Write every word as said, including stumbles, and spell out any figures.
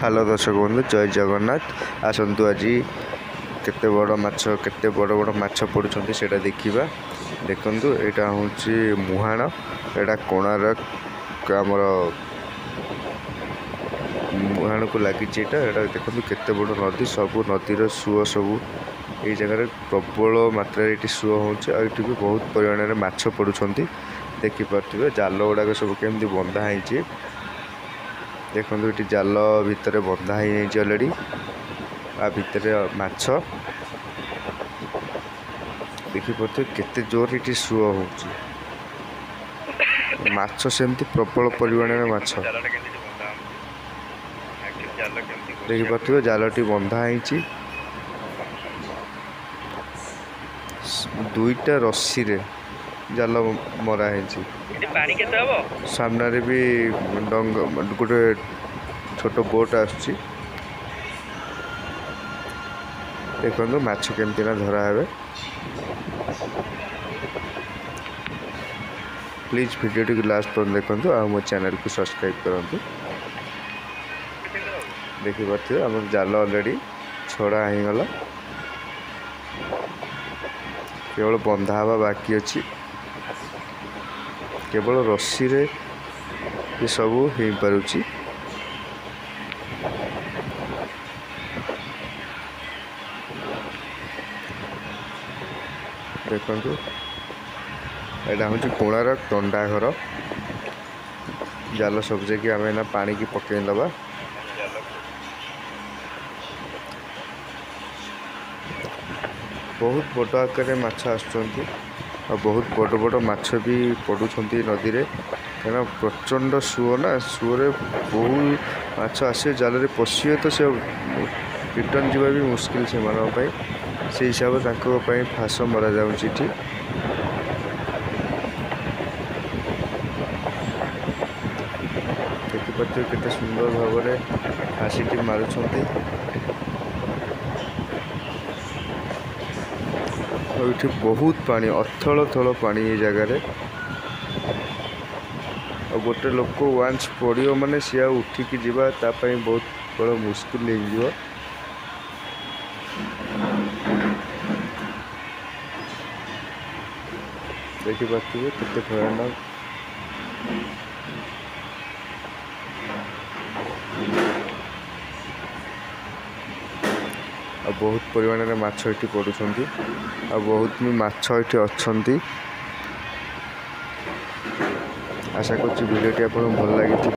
Hello दर्शक बंधु जय जगन्नाथ आसतु आज केते बड़ माछ केते बड़ बड़ माछ पड़ुछंती सेटा देखिबा। देखंतु एटा होची मुहाण एटा कोणार्क आमर मुहाण को लगी एटा एटा देखंतु केते बड़ नदी सब नदीर सुओ सब ये जगह प्रबल मात्रा ये सुओ होची और ये भी बहुत परिमाण में माछ पड़ुछंती देखि पारथिबे। जाल गुड़ाक सब केमती बंधा होईची देखो ये जाल भितर बंधा ही अलरेडी आ भितर माछ देखिपे केते जोर ये सुओ हो माछ सेमती प्रबल परिमाण में माछ देखिपे जालटी बंधा होईची दुईटा रस्सी रे जाल मरा है सामने भी डंग गोटे छोट बोट आसुची देखो माछ केमती ना धरा है। प्लीज वीडियो टी लास्ट पर देखो आ मो चैनल को सब्सक्राइब करूँ। देखिपे आम जाल अलरेडी छड़ा होगला केवल बंधा हवा बाकी अच्छी केवल रस्सी रे ये सब हो पारुची। देखंतु एटा हूँ कोणार्क दंडा घर जाल सब जगह आम ना पानी की पकई दबा बहुत बड़ आकार माछ आसुचंती और बहुत बड़ बड़ माछ भी पड़ुछंती नदी रे कहीं प्रचंड सुओ ना सुओ बहुत माछ आसे जाल रे पशिए तो से रिटर्न जीवा भी मुश्किल से मान से हिसाब से फास मरा जाउछि। देखिपे केते सुंदर भाव में फाँसी मारुछंती ये बहुत पानी अथल थल पानी ये जगार गोटे लोक वांस पड़ो माने सी उठिकी जीवा तापाई बहुत बड़ मुश्किल हो। देखिपे केते भयानक आ बहुत परिमाण में माछ ये पड़ुछंती आ बहुत भी माछ ये अच्छंती। आशा करछि वीडियो टी आपको भल लगी।